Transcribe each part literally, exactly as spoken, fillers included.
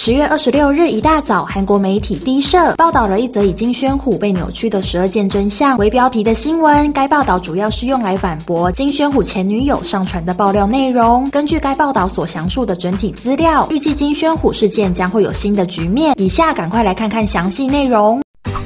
十月二十六日一大早，韩国媒体 D 社报道了一则以金宣虎被扭曲的十二件真相为标题的新闻。该报道主要是用来反驳金宣虎前女友上传的爆料内容。根据该报道所详述的整体资料，预计金宣虎事件将会有新的局面。以下赶快来看看详细内容。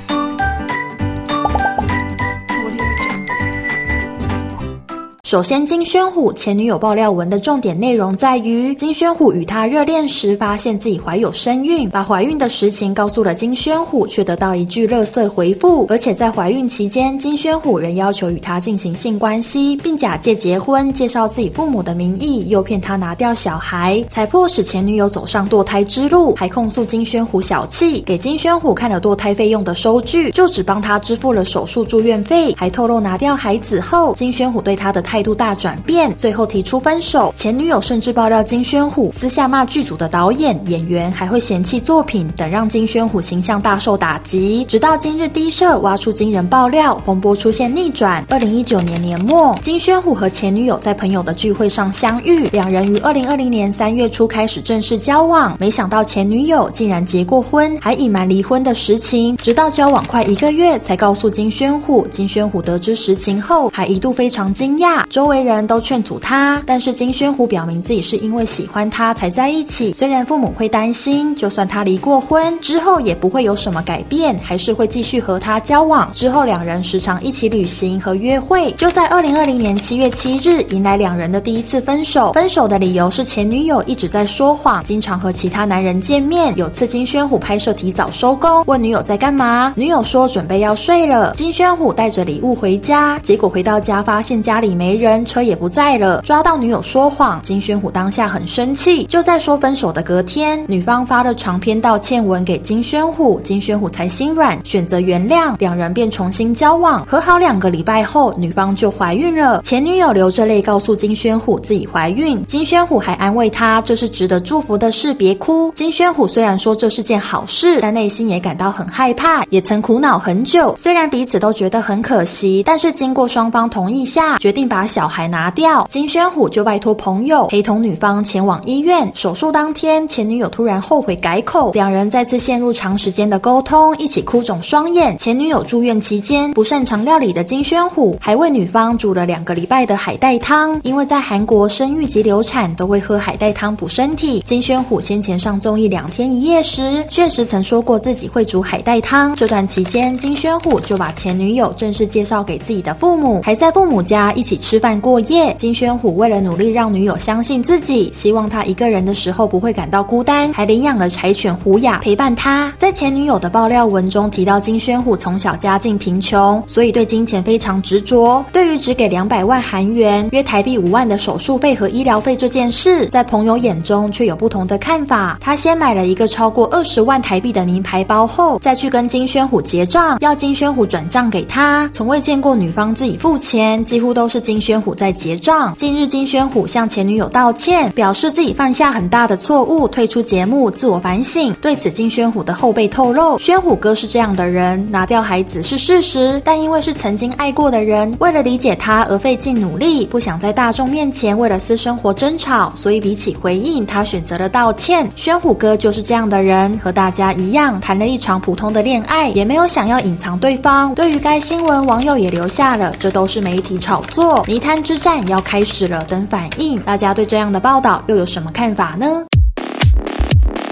首先，金宣虎前女友爆料文的重点内容在于，金宣虎与她热恋时发现自己怀有身孕，把怀孕的实情告诉了金宣虎，却得到一句垃圾回复。而且在怀孕期间，金宣虎仍要求与她进行性关系，并假借结婚，介绍自己父母的名义，诱骗她拿掉小孩，才迫使前女友走上堕胎之路。还控诉金宣虎小气，给金宣虎看了堕胎费用的收据，就只帮他支付了手术住院费。还透露拿掉孩子后，金宣虎对他的态度大转变，最后提出分手。前女友甚至爆料金宣虎私下骂剧组的导演、演员，还会嫌弃作品等，让金宣虎形象大受打击。直到今日 D 社挖出惊人爆料，风波出现逆转。二零一九年年末，金宣虎和前女友在朋友的聚会上相遇，两人于二零二零年三月初开始正式交往。没想到前女友竟然结过婚，还隐瞒离婚的实情，直到交往快一个月才告诉金宣虎。金宣虎得知实情后，还一度非常惊讶，周围人都劝阻他，但是金宣虎表明自己是因为喜欢他才在一起。虽然父母会担心，就算他离过婚之后也不会有什么改变，还是会继续和他交往。之后两人时常一起旅行和约会。就在二零二零年七月七日，迎来两人的第一次分手。分手的理由是前女友一直在说谎，经常和其他男人见面。有次金宣虎拍摄提早收工，问女友在干嘛，女友说准备要睡了。金宣虎带着礼物回家，结果回到家发现家里没人，车也不在了。抓到女友说谎，金宣虎当下很生气。就在说分手的隔天，女方发了长篇道歉文给金宣虎，金宣虎才心软，选择原谅，两人便重新交往。和好两个礼拜后，女方就怀孕了。前女友流着泪告诉金宣虎自己怀孕，金宣虎还安慰她这是值得祝福的事，别哭。金宣虎虽然说这是件好事，但内心也感到很害怕，也曾苦恼很久。虽然彼此都觉得很可惜，但是经过双方同意下，决定把小孩拿掉。金宣虎就拜托朋友陪同女方前往医院。手术当天，前女友突然后悔改口，两人再次陷入长时间的沟通，一起哭肿双眼。前女友住院期间，不擅长料理的金宣虎还为女方煮了两个礼拜的海带汤，因为在韩国生育及流产都会喝海带汤补身体。金宣虎先前上综艺两天一夜时，确实曾说过自己会煮海带汤。这段期间，金宣虎就把前女友正式介绍给自己的父母，还在父母家一起吃饭过夜。金宣虎为了努力让女友相信自己，希望她一个人的时候不会感到孤单，还领养了柴犬胡雅陪伴她。在前女友的爆料文中提到，金宣虎从小家境贫穷，所以对金钱非常执着。对于只给两百万韩元约台币五万的手术费和医疗费这件事，在朋友眼中却有不同的看法。他先买了一个超过二十万台币的名牌包后，再去跟金宣虎结账，要金宣虎转账给他。从未见过女方自己付钱，几乎都是金宣虎在结账。近日金宣虎向前女友道歉，表示自己犯下很大的错误，退出节目自我反省。对此金宣虎的后辈透露，宣虎哥是这样的人，拿掉孩子是事实，但因为是曾经爱过的人，为了理解他而费尽努力，不想在大众面前为了私生活争吵，所以比起回应，他选择了道歉。宣虎哥就是这样的人，和大家一样谈了一场普通的恋爱，也没有想要隐藏对方。对于该新闻，网友也留下了这都是媒体炒作，泥滩之战要开始了等反应。大家对这样的报道又有什么看法呢？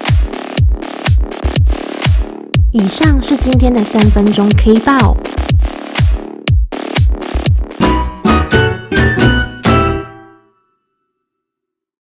以上是今天的三分钟 K 报。